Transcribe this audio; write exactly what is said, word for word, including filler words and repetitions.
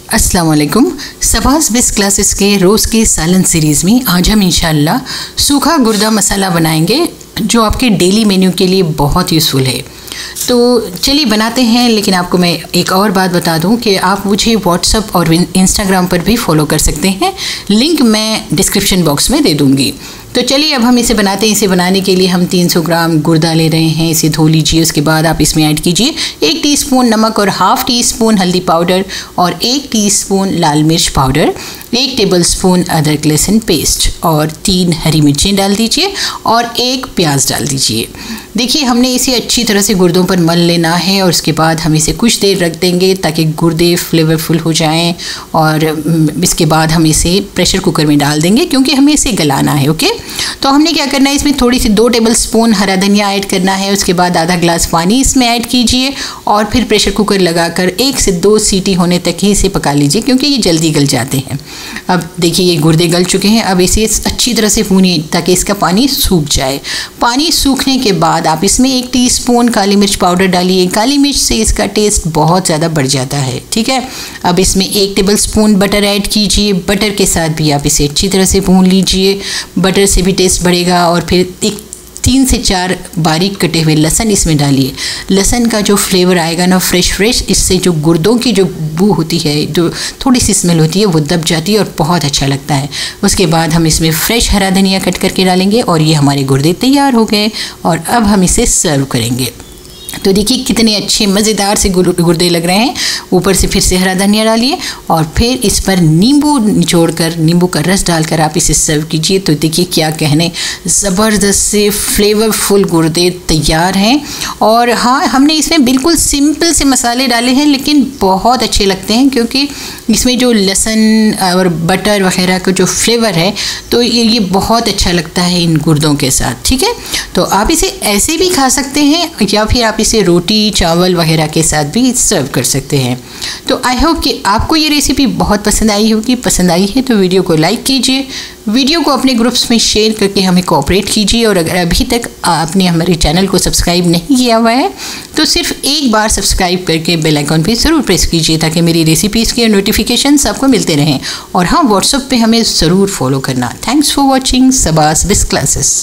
अस्सलाम वालेकुम। सबास best classes के रोज़ के सालन सीरीज़ में आज हम इंशाल्लाह सूखा गुर्दा मसाला बनाएंगे जो आपके डेली मेन्यू के लिए बहुत यूज़फुल है। तो चलिए बनाते हैं, लेकिन आपको मैं एक और बात बता दूं कि आप मुझे व्हाट्सएप और इंस्टाग्राम पर भी फॉलो कर सकते हैं। लिंक मैं डिस्क्रिप्शन बॉक्स में दे दूंगी। तो चलिए अब हम इसे बनाते हैं। इसे बनाने के लिए हम तीन सौ ग्राम गुर्दा ले रहे हैं। इसे धो लीजिए। उसके बाद आप इसमें ऐड कीजिए एक टीस्पून नमक और हाफ़ टी स्पून हल्दी पाउडर और एक टीस्पून लाल मिर्च पाउडर, एक टेबलस्पून अदरक लहसुन पेस्ट और तीन हरी मिर्चें डाल दीजिए और एक प्याज डाल दीजिए। देखिए हमने इसे अच्छी तरह से गुर्दों पर मल लेना है और उसके बाद हम इसे कुछ देर रख देंगे ताकि गुर्दे फ्लेवरफुल हो जाएं। और इसके बाद हम इसे प्रेशर कुकर में डाल देंगे क्योंकि हमें इसे गलाना है। ओके, तो हमने क्या करना है, इसमें थोड़ी सी दो टेबल स्पून हरा धनिया ऐड करना है। उसके बाद आधा ग्लास पानी इसमें ऐड कीजिए और फिर प्रेशर कुकर लगाकर एक से दो सीटी होने तक ही इसे पका लीजिए क्योंकि ये जल्दी गल जाते हैं। अब देखिए ये गुर्दे गल चुके हैं। अब इसे अच्छी तरह से भूनिए ताकि इसका पानी सूख जाए। पानी सूखने के बाद आप इसमें एक टीस्पून काली मिर्च पाउडर डालिए। काली मिर्च से इसका टेस्ट बहुत ज़्यादा बढ़ जाता है। ठीक है, अब इसमें एक टेबलस्पून बटर ऐड कीजिए। बटर के साथ भी आप इसे अच्छी तरह से भून लीजिए। बटर से भी टेस्ट बढ़ेगा। और फिर एक तीन से चार बारीक कटे हुए लहसुन इसमें डालिए। लहसुन का जो फ्लेवर आएगा ना फ्रेश फ्रेश, इससे जो गुर्दों की जो बू होती है, जो थोड़ी सी स्मेल होती है, वो दब जाती है और बहुत अच्छा लगता है। उसके बाद हम इसमें फ्रेश हरा धनिया कट करके डालेंगे और ये हमारे गुर्दे तैयार हो गए। और अब हम इसे सर्व करेंगे। तो देखिए कितने अच्छे मज़ेदार से गुर्दे लग रहे हैं। ऊपर से फिर से हरा धनिया डालिए और फिर इस पर नींबू निचोड़कर, नींबू का रस डालकर आप इसे सर्व कीजिए। तो देखिए क्या कहने, ज़बरदस्त से फ्लेवरफुल गुर्दे तैयार हैं। और हाँ, हमने इसमें बिल्कुल सिंपल से मसाले डाले हैं लेकिन बहुत अच्छे लगते हैं क्योंकि इसमें जो लहसुन और बटर वगैरह का जो फ्लेवर है तो ये ये बहुत अच्छा लगता है इन गुर्दों के साथ। ठीक है, तो आप इसे ऐसे भी खा सकते हैं या फिर आप इसे रोटी चावल वगैरह के साथ भी सर्व कर सकते हैं। तो आई होप कि आपको ये रेसिपी बहुत पसंद आई होगी। पसंद आई है तो वीडियो को लाइक कीजिए, वीडियो को अपने ग्रुप्स में शेयर करके हमें कोऑपरेट कीजिए। और अगर अभी तक आपने हमारे चैनल को सब्सक्राइब नहीं किया हुआ है तो सिर्फ एक बार सब्सक्राइब करके बेल आइकॉन पे ज़रूर प्रेस कीजिए ताकि मेरी रेसिपीज़ के नोटिफिकेशंस आपको मिलते रहें। और हाँ, व्हाट्सएप पे हमें ज़रूर फॉलो करना। थैंक्स फॉर वॉचिंग सबास बेस्ट क्लासेस।